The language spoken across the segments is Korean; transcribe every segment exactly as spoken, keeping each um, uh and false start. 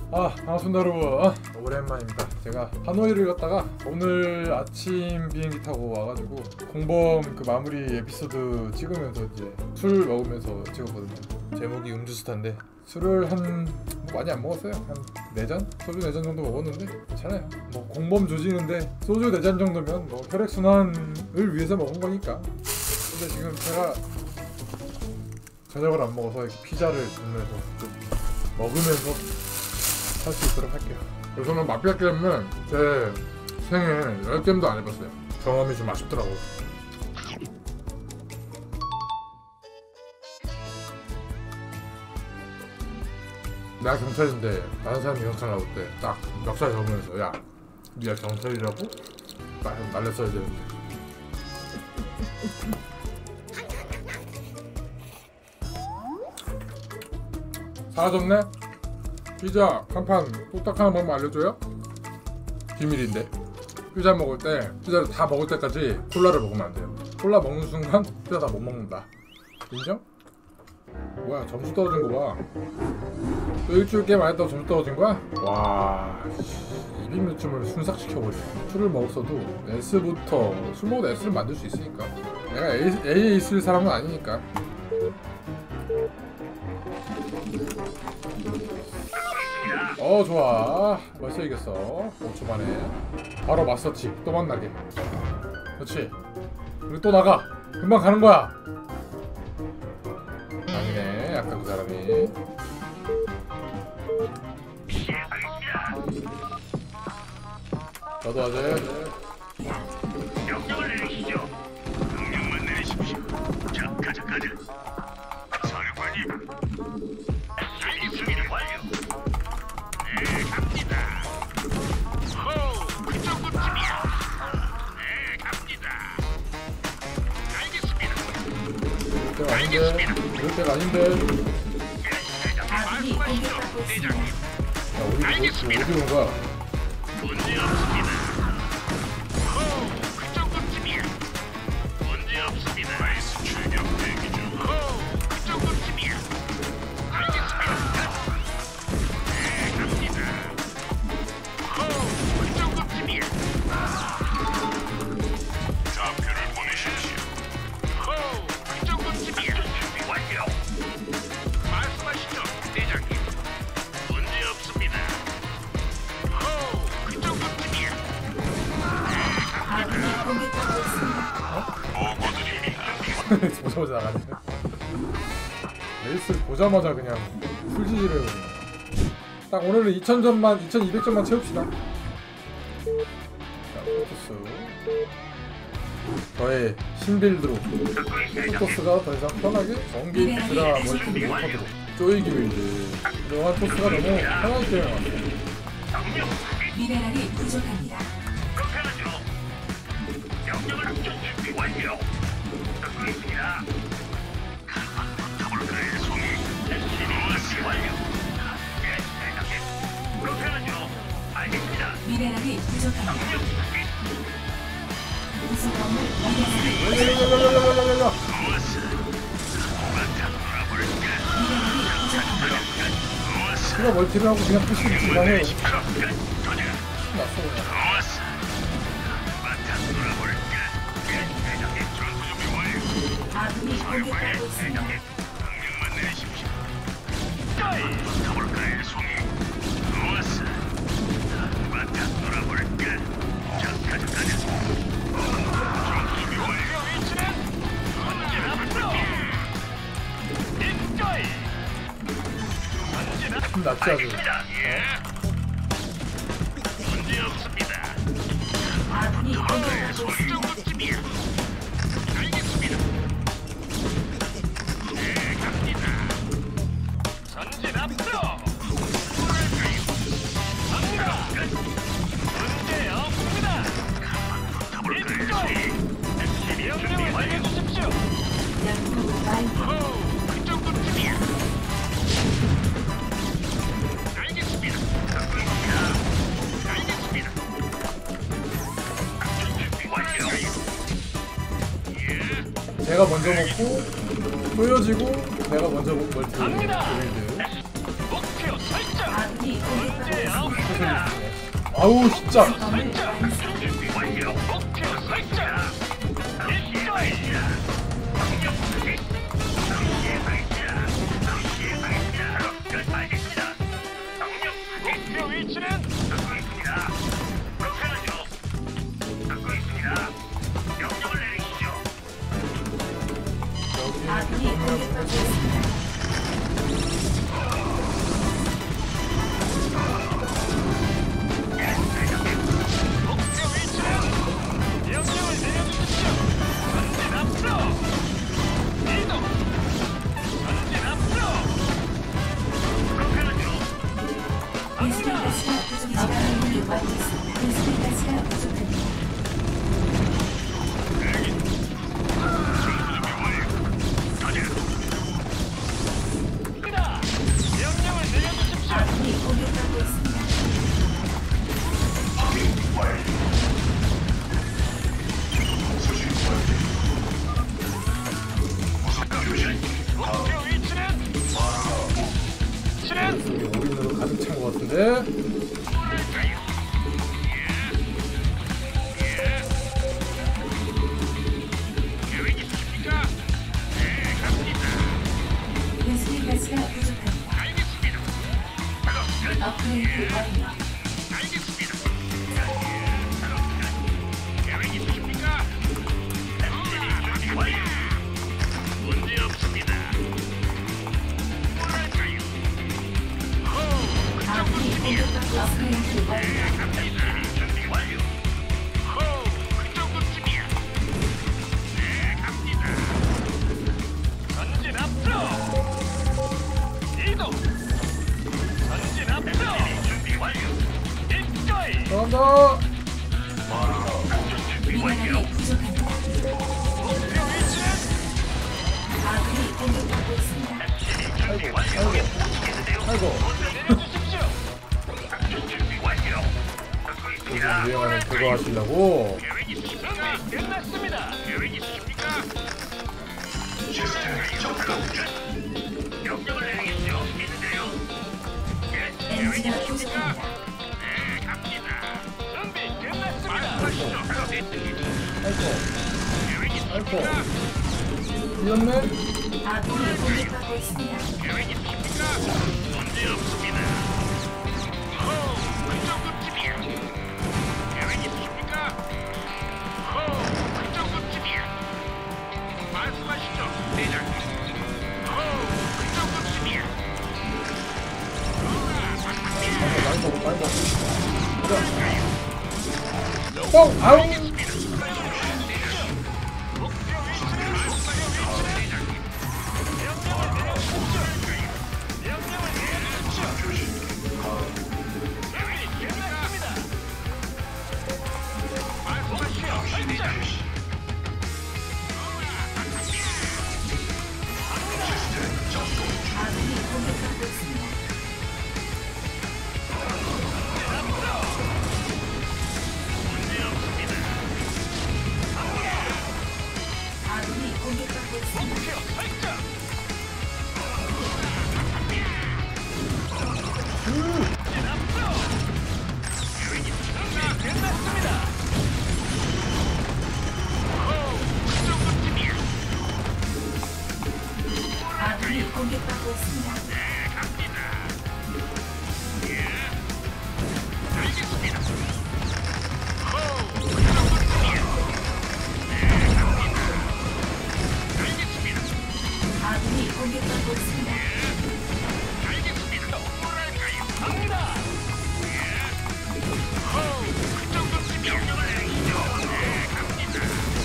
아 반갑습니다 여러분. 어? 오랜만입니다. 제가 하노이를 갔다가 오늘 아침 비행기 타고 와가지고 공범 그 마무리 에피소드 찍으면서 이제 술 먹으면서 찍었거든요. 제목이 음주스타인데 술을 한 뭐 많이 안 먹었어요. 한 네 잔? 소주 네 잔 정도 먹었는데 괜찮아요. 뭐 공범 조지는데 소주 네 잔 정도면 뭐 혈액순환을 위해서 먹은 거니까. 근데 지금 제가 저녁을 안 먹어서 이렇게 피자를 주문해서 좀 먹으면서 할 수 있도록 할게요. 우선은 마피아 게임은 제 생애 열 게임도 안 해봤어요. 경험이 좀 아쉽더라고. 내가 경찰인데 다른 사람이 경찰 나올 때 딱 멱살 잡으면서 야 네가 경찰이라고? 딱 날렸어야 되는데. 사라졌네? 피자 한 판 뚝딱 하나 먹으면 알려줘요? 비밀인데. 피자 먹을 때 피자를 다 먹을 때까지 콜라를 먹으면 안 돼요. 콜라 먹는 순간 피자 다 못 먹는다. 인정? 뭐야 점수 떨어진 거 봐. 또 일주일 게임 안 했다고 점수 떨어진 거야? 와 이백몇점을 순삭시켜버려. 술을 먹었어도 S부터 술 먹어도 S를 만들 수 있으니까. 내가 A에 있을 사람은 아니니까. 어 좋아 벌써 이겼어. 오 초 만에 바로 맞섰지. 또 만나게. 그렇지. 우리 또 나가. 금방 가는 거야. 아니네 아까 그 사람이. 저도 하재. 명령을 내리시죠. 명령만 내리십시오. 자 가자 가자. 사령관님. 알겠습니다. 완료. 네, 갑니다. 호, 그 정도쯤이야. 네, 갑니다. 알겠습니다. 그럴 때가 아닌데. 그럴 때가 아닌데. 아군이 공격받고 있습니다. 야 우리 뭐, 어디 온 거야? 문제 없습니다. 호, 그 정도쯤이야. 문제 없습니다. 아이스 출격 대기 중. 호, 그 정도쯤이야. 알겠습니다. 네, 갑니다. 호, 그 정도쯤이야. 좌표를 보내십시오. 호, 그 정도쯤이야. 준비 완료. 말씀하시죠, 대장님. 문제 없습니다. 호, 그 정도쯤이야. 아군이 공격받고 있습니다. 보고드립니다. 보자마자 나가네. 레이스를 보자마자 그냥 풀지지를 해버리네. 딱 오늘은 이천 점만 이천이백 점만 채웁시다. 자 포토스 저의 신빌드로 포토스가 더 이상 편하게 전기 드라 멀티 메이커드로 쪼이기 빌드. 그동안 토스가 너무 편하게 게임해왔어요. 미네랄이 부족합니다. 그렇게 하죠. 명령을 준비 완료. 듣고 있습니다. 가볼까요, 송이? 준비 완료. 예, 대장님. 그렇게 하죠. 알겠습니다. 미네랄이 부족합니다. 명령 준비. 우수범을 미네랄이 야야야야야야야야야. 좋았어. 한바탕 놀아볼까? 미네랄이 부족합니다. 좋았어. 그냥 멀티를 하고 그냥 푸시를 지나해요. 시끄럽. 도전. 났어 그냥. 좋았어. 한바탕 놀아볼까? 예, 대장님. 전투 준비 완료. 아군이 공격받고 있습니다. 명령만 내리십시오. 가볼까요, 송이? 좋았어. 한바탕 놀아볼까? 자, 가자, 가자. 전투 완료. 위치는 언제나 앞으로. 인조이. 언제나 좀 낫지 아주. 알겠습니다. 예. 문제 없습니다. 아군이 가볼까요, 공격받고 송이? 있습니다. 정도쯤이야. 알겠습니다. 네, 갑니다. 전진 앞으로. 갑니다. 문제 없습니다. 가볼까요, 명령을 알려주십시오. 연구 완료. 호, 그 정도쯤이야. 알겠습니다. 듣고 있습니다. 알겠습니다. 작전 준비 완료. 예. 제가 먼저 먹고 쪼여지고 내가 먼저 먹 멀티 갑니다. 빌드. 목표 설정. 아군이 공격받고 손님이네. 아우 진짜. 건물 완성. 준비 완료. 목표 설정. 일거이. 명령 확인. 당시에 발자. 당시에 발자. 끝 알겠습니다. 명령 확인. 목표 위치는 듣고 있습니다. 그렇게 하죠. 듣고 있습니다. 명령을 내리시죠. 아군이 공격받고 있습니다. 목표 위치는 명령을 내려주십시오. 전진 앞으로. 이동. 전진 앞으로. 그렇게 하죠. 베스핀 가스가 부족합니다. 아군이 완료했습니다. 베스핀 가스가 부족합니다. 갑니다. 명령을 내려주십시오. 아군이 공격받고 있습니다. 목표 위치는 위치는 여기 올인으로 가득 찬 것 같은데. 뭐랄까요? 예. 예. 계획 있으십니까? 네, 갑니다. 베스핀 가스가 부족합니다. 알겠습니다. 작업 끝. 업그레이드 완료. 알겠습니다. 예, 작업 끝. 계획 있으십니까? 준비 완료. 문제 없습니다. 뭐랄까요? 호우, 그 아군이 정도쯤이야. 공격받고 업그레이드 완료. 갑니다. 준비 완료. 호우, 그 정도쯤이야. 네, 갑니다. 전진 앞으로. 이동. 전진 앞으로. 준비 완료. 일거이. 들어간다. 준비 완료. 미네랄이 부족합니다. 목표 위치는 아군이 공격받고 있습니다. 준비 완료. 있는데요. 아이고. 내려주십시오. 준비 완료. 듣고 요즘 있습니다. 유행하는 그거 하시려고. 계획 있으십니까? 끝났습니다. 계획 있으십니까? 시스템 작동 중. 명령을 내리겠죠. 있는데요. 예, 계획 엔지가 있으십니까? 부족합니다. 네, 갑니다. 준비 끝났습니다. 말씀하시죠. 작업 아이고. 계획 있으십니까? 이었네. 아군이 공격받고 있습니다. 계획 있으십니까? 문제 없습니다. 호우, 그 정도쯤이야. 계획 있으십니까? 호우, 그 정도쯤이야. 말씀하시죠, 대장님. 호우, 그 정도쯤이야. 우와, 많이 먹어, 많이 먹어. 그래. 뻥! 아우! 목표 위치는 목표 위치는 명령을 내려주십시오. 명령을 내려주십시오. 준비 끝났습니다. 말씀하시죠, 대장님. 아군이 공격받고 있습니다. 문제 없습니다. 아군이 공격받고 있습니다. 목표 설정. 이제 앞으로. 계획이 준비 끝났습니다. 호우, 그 정도쯤이야. 아군이 공격받고 있습니다. 네, 갑니다. 예. 알겠습니다. 호우, 그 정도쯤이야. 네, 갑니다. 알겠습니다. 아군이 공격받고 있습니다. 알겠습니다. 뭐랄까요? 갑니다. 예. 호우, 그 정도쯤이야. 명령을 내리시죠. 네, 갑니다.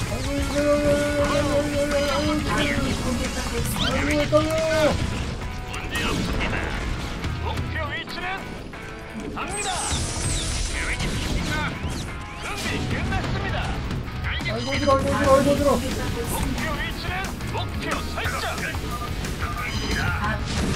아군이 공격받고 있습니다. 아이고, 떨려! 문제 없습니다. 목표 위치는 갑니다. 계획 있으십니까? 준비 끝났습니다. 아이고, 알겠습니다. 들어, 아이고, 들어, 아이고, 아군이 들어. 공격받고 있습니다. 목표 위치는 목표 설정. 듣고 있습니다. 아군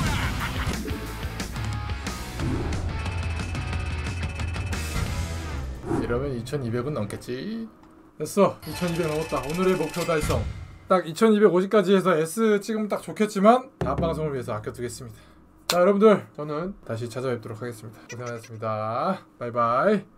이러면 이천이백은 넘겠지. 됐어. 이천이백 넘었다. 오늘의 목표 달성. 딱 이천이백오십까지 해서 S 찍으면 딱 좋겠지만 다음 방송을 위해서 아껴두겠습니다. 자 여러분들 저는 다시 찾아뵙도록 하겠습니다. 고생하셨습니다. 바이바이.